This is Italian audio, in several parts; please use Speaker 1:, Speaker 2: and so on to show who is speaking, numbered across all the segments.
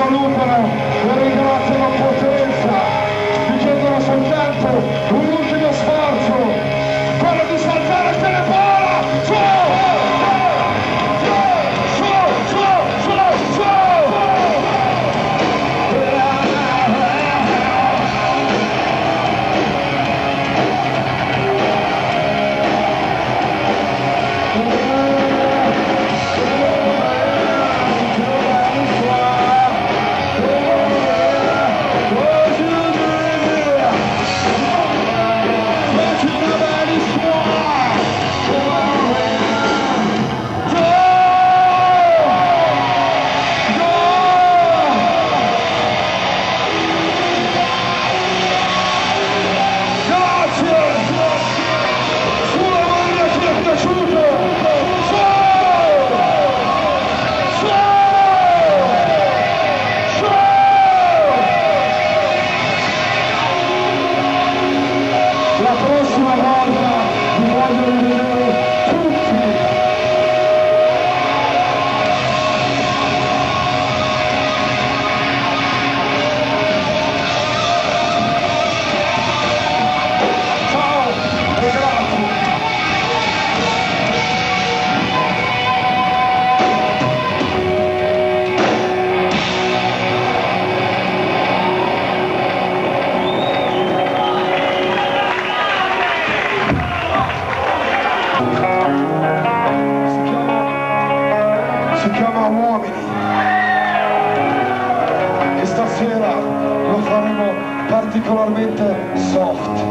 Speaker 1: salutano, lo ringraziano a potenza, gli chiedono soltanto un ultimo sforzo, quello di saltare se ne vola, su! La prossima volta vi voglio rivedere tutti. Ciao e grazie. Si chiama Uomini e stasera lo faremo particolarmente soft.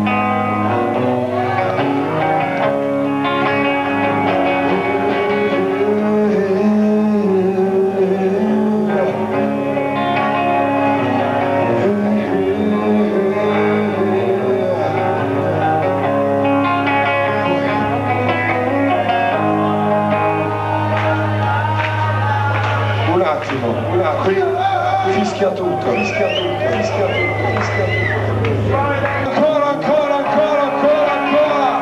Speaker 1: Qui fischia tutto, fischia tutto, fischia tutto, fischia tutto. Ancora, ancora, ancora, ancora, ancora.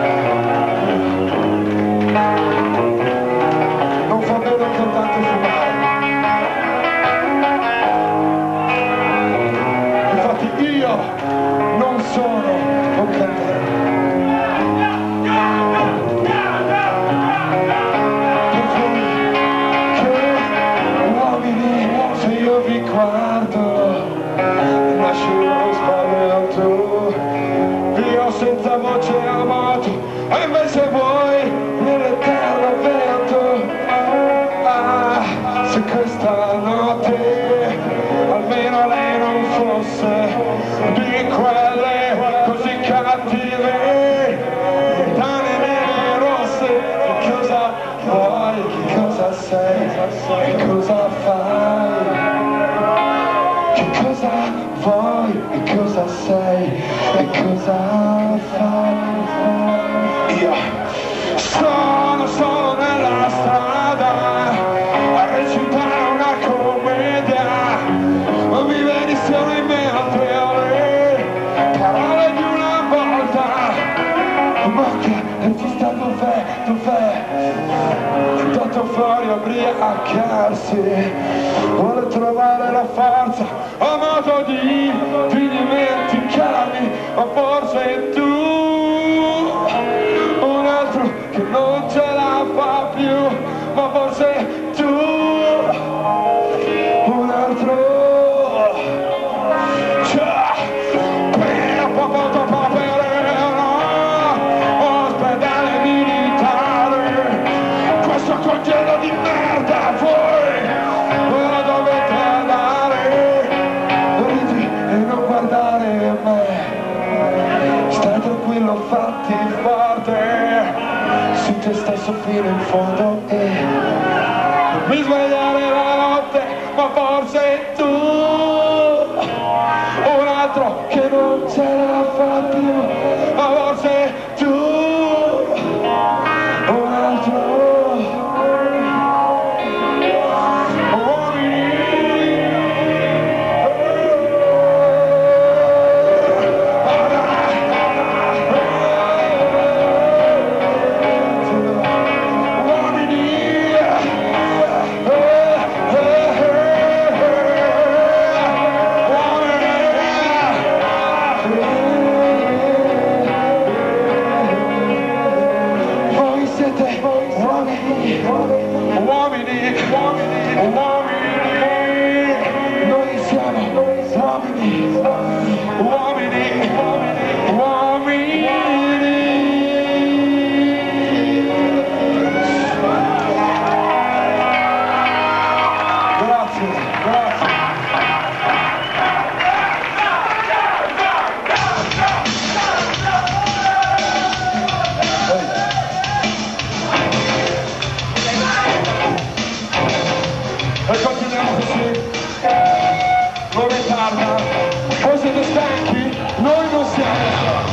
Speaker 1: Non fa bene anche tanto fumare. Infatti io non sono un cantante. Guardo, nasce uno spavento, io senza voce amato, e invece voi nell'eterno vento. Ah, se questa notte almeno lei non fosse di quelle così cattive, tane nere rosse, che cosa vuoi, che cosa sei, che cosa fai? Cosa vuoi e cosa sei e cosa fai? Io sono solo nella strada a recitare una commedia, ma mi vedi solo in mente le parole di una volta. Ma che regista dov'è, dov'è? È andato fuori a ubriacarsi, vuole trovare la forza, ho modo di dimenticarmi, ma forse tu, un altro che non ce la fa più, ma forse tu, un altro. Ospedale militare, questo congedo di merda, voi me lo dovete dare. Ridi e non guardare me, stai tranquillo, fatti forte su te stesso fino in fondo e non mi svegliare la notte, ma forse tu, un altro che non ce la fa più, ma forse tu, un altro. uomini, noi siamo uomini, grazie. E continuiamo così, non ritarda, voi siete stanchi, noi non siamo.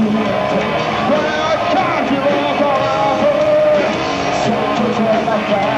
Speaker 1: Bye.